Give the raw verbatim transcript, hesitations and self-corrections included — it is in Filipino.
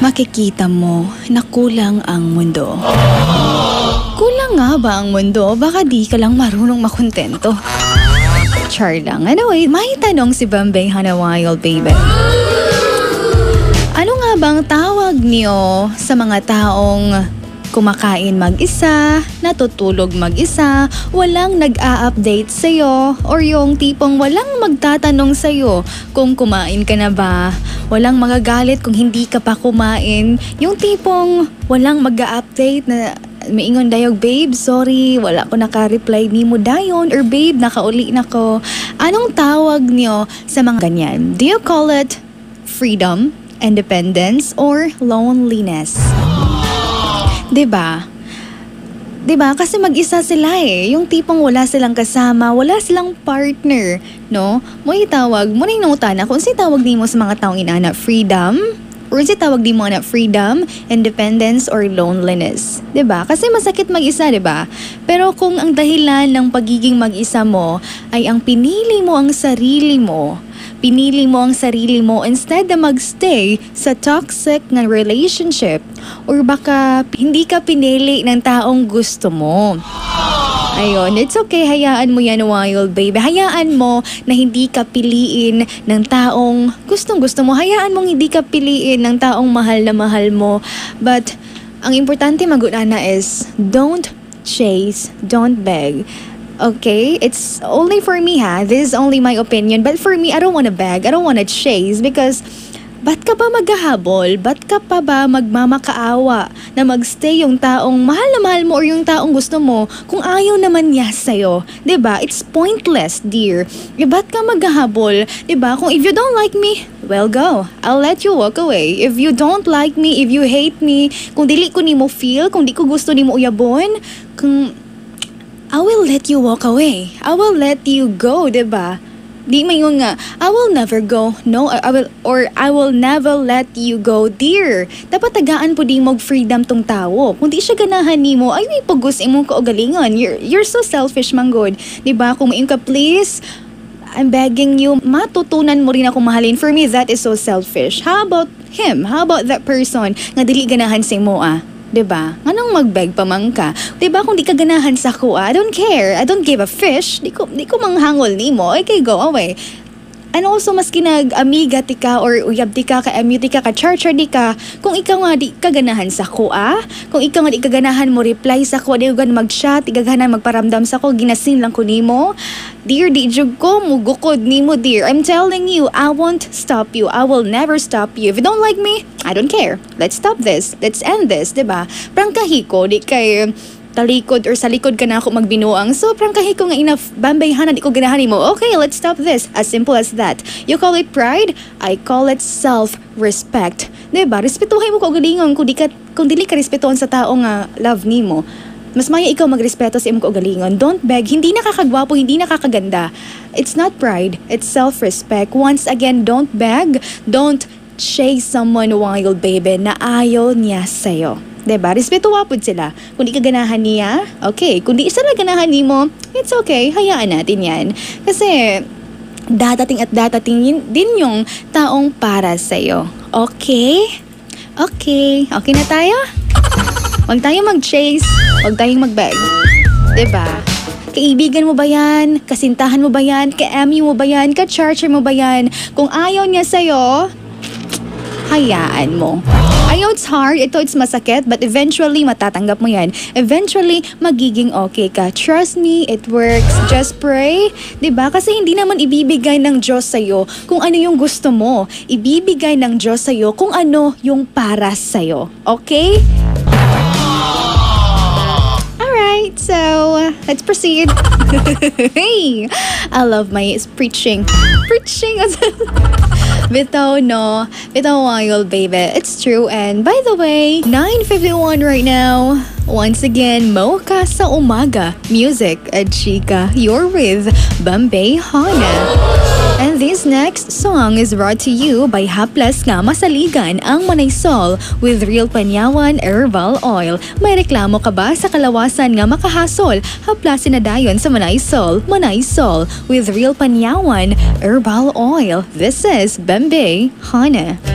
makikita mo na kulang ang mundo. Kulang nga ba ang mundo? Baka di ka lang marunong makontento. Char lang. Anyway, may tanong si Bombay Hana Wild Baby. Ano nga bang tawag niyo sa mga taong kumakain mag-isa, natutulog mag-isa, walang nag-a-update sa'yo, or yung tipong walang magtatanong sa'yo kung kumain ka na ba, walang magagalit kung hindi ka pa kumain, yung tipong walang mag-a-update na maingon dayog, babe, sorry, wala ko naka-reply ni mo dayon, or babe, nakauli na ko. Anong tawag niyo sa mga ganyan? Do you call it freedom, independence, or loneliness? Diba? Diba? Kasi mag-isa sila eh. Yung tipong wala silang kasama, wala silang partner, no? Mo itawag, mo na inutan na kung si tawag di mo sa mga taong inana, freedom, or si tawag di mo na freedom, independence, or loneliness. Diba? Kasi masakit mag-isa, diba? Pero kung ang dahilan ng pagiging mag-isa mo ay ang pinili mo ang sarili mo, pinili mo ang sarili mo instead na magstay sa toxic na relationship, or baka hindi ka pinili ng taong gusto mo. Ayun, it's okay, hayaan mo yan, wild baby. Hayaan mo na hindi ka piliin ng taong gustong gusto mo. Hayaan mong hindi ka piliin ng taong mahal na mahal mo. But ang importante mag-unana is don't chase, don't beg. Okay, it's only for me ha. This is only my opinion. But for me, I don't wanna beg. I don't wanna chase because ba't ka ba maghahabol? Ba't ka pa ba magmamakaawa na magstay yung taong mahal na mahal mo or yung taong gusto mo kung ayaw naman niya sa'yo? Diba? It's pointless, dear. E ba't ka maghahabol? Diba? Kung if you don't like me, well, go. I'll let you walk away. If you don't like me, if you hate me, kung dili ko ni mo feel, kung di ko gusto ni mo uyabon, kung I will let you walk away. I will let you go, diba? Di mayon nga, I will never go. No, I, I will, or I will never let you go, dear. Dapat tagaan po di mo freedom tong tao. Kung di siya ganahan ni mo, ay may paggus imong kaugalingon. You're, you're so selfish, manggod. Diba? Kung mayon ka, please, I'm begging you, matutunan mo rin ako mahalin. For me, that is so selfish. How about him? How about that person nga dili ganahan sa mo, ah? Diba? Anong mag-beg pa man ka? Diba kung di ka ganahan sa kuha, I don't care. I don't give a fish. Di ko, di ko manghangol ni mo. Okay, go away. And also, maski nag-amiga ti ka or uyab ti ka, ka-emu ti ka, ka-charger di ka, kung ikaw nga di kaganahan sa kuha, kung ikaw nga di kaganahan mo reply sa kuha, di ka mag-chat, di kaganahan magparamdam sa ko, ginasin lang ko ni mo, dear, di jug ko, mugukod ni mo, dear. I'm telling you, I won't stop you. I will never stop you. If you don't like me, I don't care. Let's stop this. Let's end this, diba? Prangkahi ko, di kay talikod or sa likod ka na ako magbinuang. So, prangkahi ko nga enough, bambayhan na di ko ganahan mo. Okay, let's stop this. As simple as that. You call it pride, I call it self-respect. Diba? Respetuhay mo ko galingon kung, di ka, kung dili ka respetuhan sa tao nga love ni mo. Mas maya ikaw magrespeto sa imong kaugalingon. Don't beg. Hindi nakakagwapo, hindi nakakaganda. It's not pride. It's self-respect. Once again, don't beg. Don't chase someone wild, baby, na ayaw niya sa'yo. Diba? Respetuwa po sila. Kung di ka ganahan niya, okay. Kung di isa na ganahan ni mo, it's okay. Hayaan natin yan. Kasi datating at datating din yung taong para sa'yo. Okay? Okay. Okay na tayo? Huwag tayong mag-chase. Huwag tayong mag-beg. Diba? Kaibigan mo ba yan? Kasintahan mo ba yan? Ka-emu mo ba yan? Ka-charger mo ba yan? Kung ayaw niya sa'yo, hayaan mo. I know it's hard, ito it's masakit, but eventually matatanggap mo yan. Eventually, magiging okay ka. Trust me, it works. Just pray. Diba? Kasi hindi naman ibibigay ng Diyos sa'yo kung ano yung gusto mo. Ibibigay ng Diyos sa'yo kung ano yung para sa'yo. Okay? Alright, so let's proceed. Hey! I love my preaching. Preaching! Bitaw, no? Bitaw, wild baby. It's true. And by the way, nine fifty-one right now. Once again, mo ka sa umaga. Music at chika. You're with Bombay Hana. And this next song is brought to you by Haplas nga Masaligan ang Manay Sol with Real Panyawan Herbal Oil. May reklamo ka ba sa kalawasan nga makahasol? Haplasin na dayon sa Manay Sol. Manay Sol with Real Panyawan Herbal Oil. This is Bombay Hana.